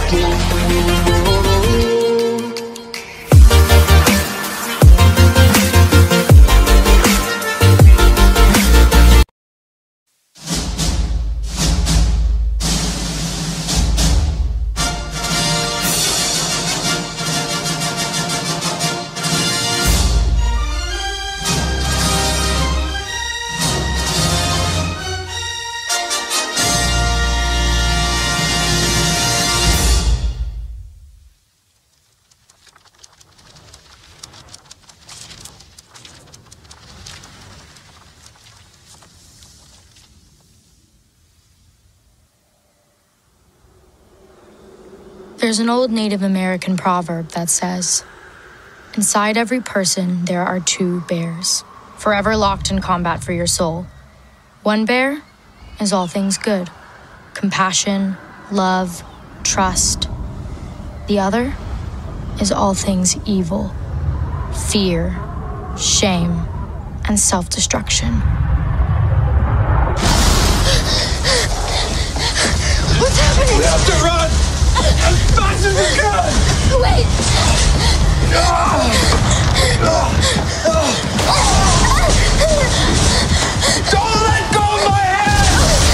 There's an old Native American proverb that says, "Inside every person, there are two bears, forever locked in combat for your soul. One bear is all things good, compassion, love, trust. The other is all things evil, fear, shame, and self-destruction." What's happening? We have to run! As fast as we can! Wait! Don't let go of my hand!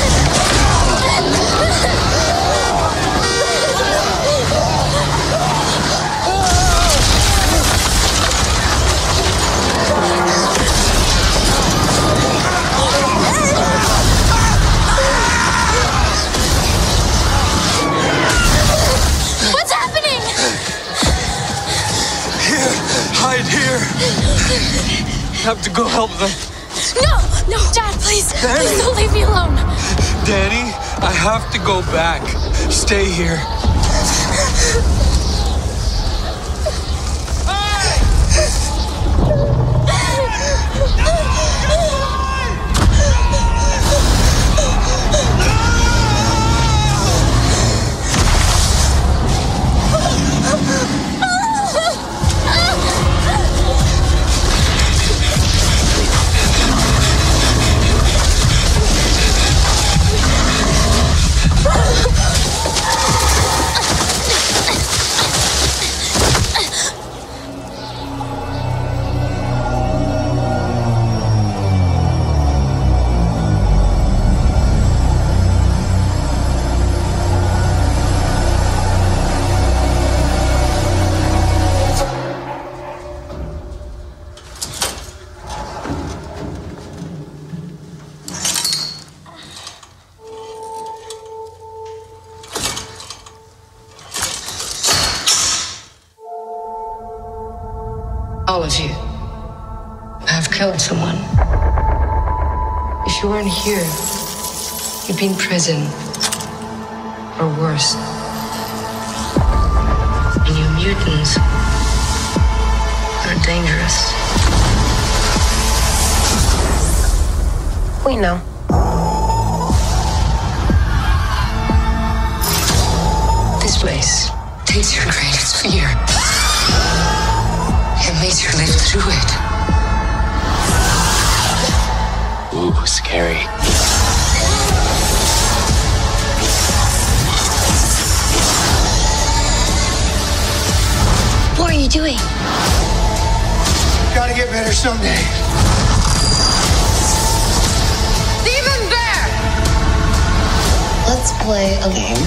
What's happening? Here, hide here. I have to go help them. No, Dad, please. Danny. Please don't leave me alone. Danny, I have to go back. Stay here. All of you have killed someone. If you weren't here, you'd be in prison. Or worse. And you mutants are dangerous. We know. This place takes your greatest fear. It makes you live through it. Ooh, scary. What are you doing? Gotta get better someday. Demon Bear! Let's play a game.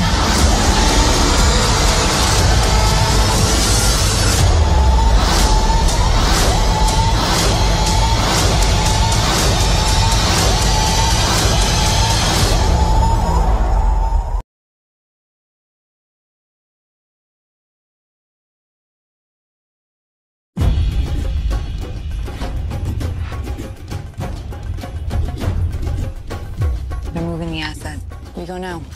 They're moving the asset. We go now.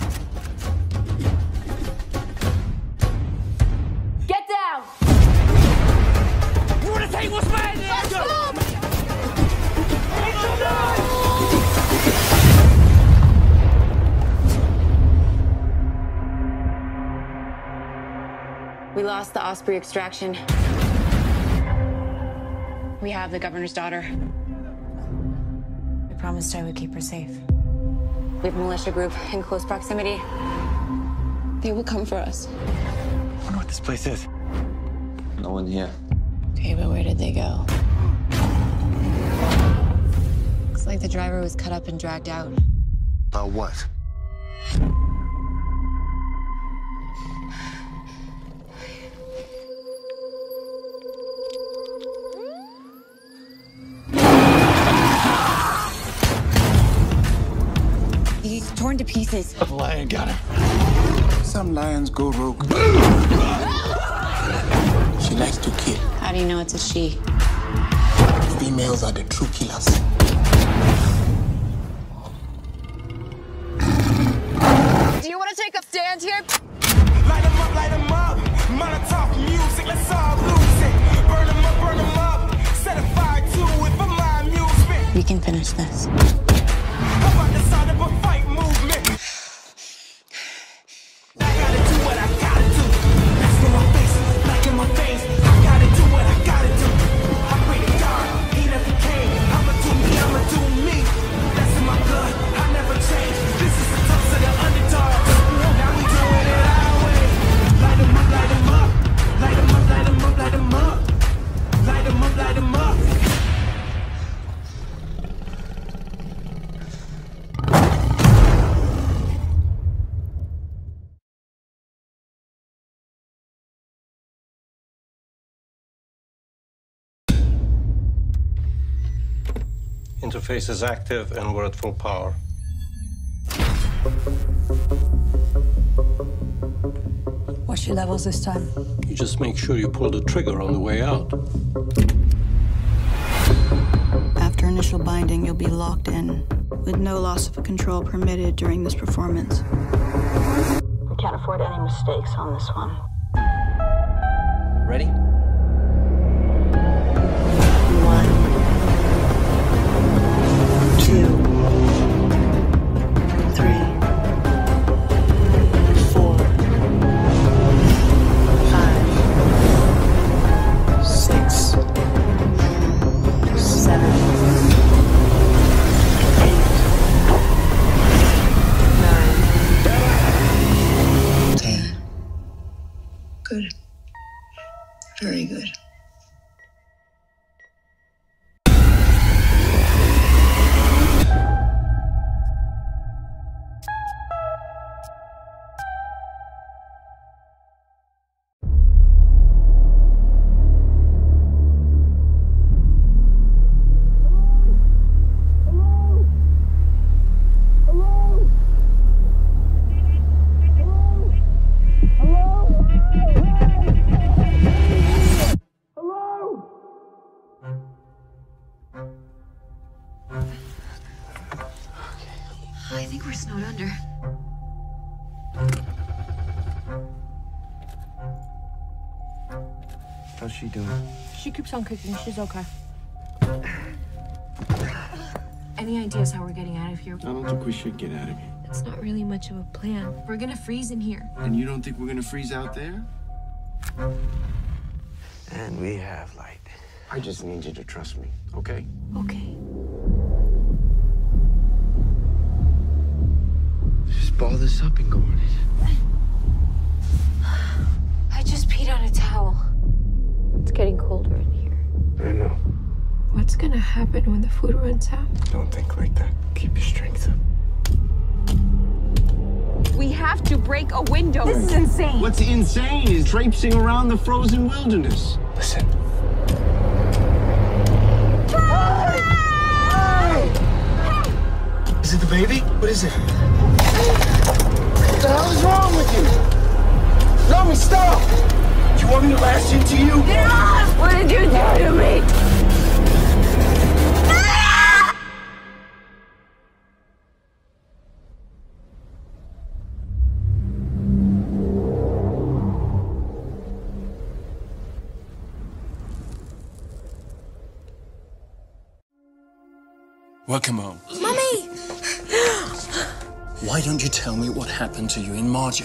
Get down! You wanna take what's mine? Let's move! We lost the Osprey extraction. We have the governor's daughter. I promised I would keep her safe. We have a militia group in close proximity. They will come for us. I wonder what this place is. No one here. Okay, but where did they go? Looks like the driver was cut up and dragged out. What? He's torn to pieces. The lion got him. Some lions go rogue. She likes to kill. How do you know it's a she? Females are the true killers. Do you want to take a stand here? Light 'em up, light 'em up. Molotov music, let's all lose it. Burn 'em up. Set a fire to it for my amusement. We can finish this. How about the sound of a fight movement? I gotta do what I gotta do. That's in my face, like in my face. I gotta do what I gotta do. I pray to God, he never came. I'ma do me, I'ma do me. That's in my blood, I never change. This is the toast of the underdog. Now we doing it our way. Light 'em up, light 'em up. Light 'em up, light 'em up, light 'em up. Light 'em up, light 'em up. Interface is active and we're at full power. What's your levels this time? You just make sure you pull the trigger on the way out. After initial binding, you'll be locked in, with no loss of control permitted during this performance. We can't afford any mistakes on this one. Ready? 1, 2, 3, 4, 5, 6, 7, 8, 9, 10. Good. Very good. I think we're snowed under. How's she doing? She keeps on kicking. She's okay. Any ideas how we're getting out of here? I don't think we should get out of here. It's not really much of a plan. We're gonna freeze in here. And you don't think we're gonna freeze out there? And we have light. I just need you to trust me, okay? Okay. Just ball this up and go on it. I just peed on a towel. It's getting colder in here. I know. What's gonna happen when the food runs out? Don't think like that. Keep your strength up. We have to break a window. This is insane. What's insane is traipsing around the frozen wilderness. Listen. Is it the baby? What is it? What the hell is wrong with you? Let me stop! You want me to lash into you? Get off! What did you do to me? Welcome home. Mummy! Why don't you tell me what happened to you in Marja?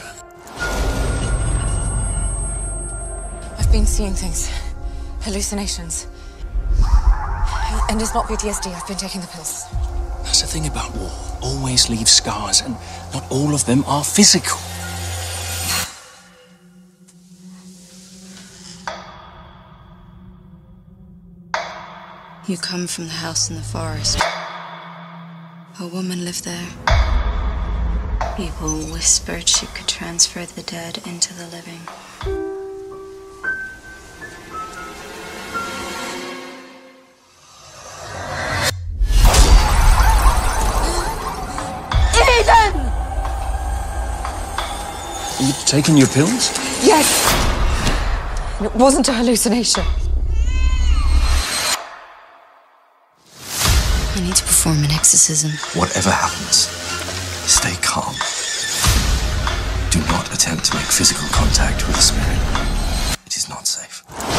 I've been seeing things. Hallucinations. And it's not PTSD. I've been taking the pills. That's the thing about war. Always leave scars, and not all of them are physical. You come from the house in the forest. A woman lived there. People whispered she could transfer the dead into the living. Eden! You taking your pills? Yes! It wasn't a hallucination. I need to perform an exorcism. Whatever happens, stay calm. Do not attempt to make physical contact with the spirit. It is not safe.